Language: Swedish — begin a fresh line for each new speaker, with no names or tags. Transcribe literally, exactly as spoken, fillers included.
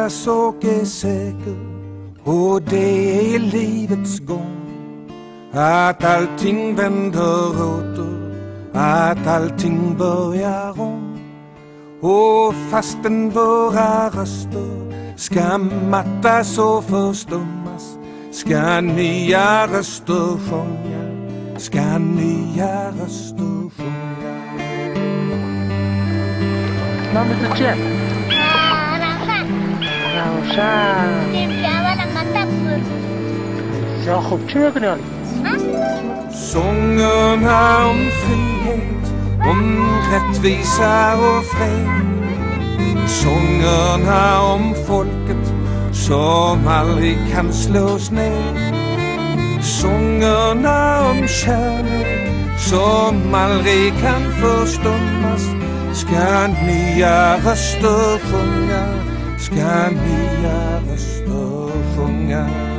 sak är säker, och det är livets gång. Att allting vänder åter, att allting börjar om. Och fastän våra röster ska mattas och förstummas, ska nya röster sjunga, ska nya röster sjunga.
Mama kecil. Nggak usah.
Jangan mata pur.
Jag hoppar kenal.
Sångerna om frihet, om rättvisa och fred. Sångerna om folket som aldrig kan slås ner. Sångerna om kärlek som aldrig kan förstummas. Ska nya röster sjunga, ska nya röster sjunga.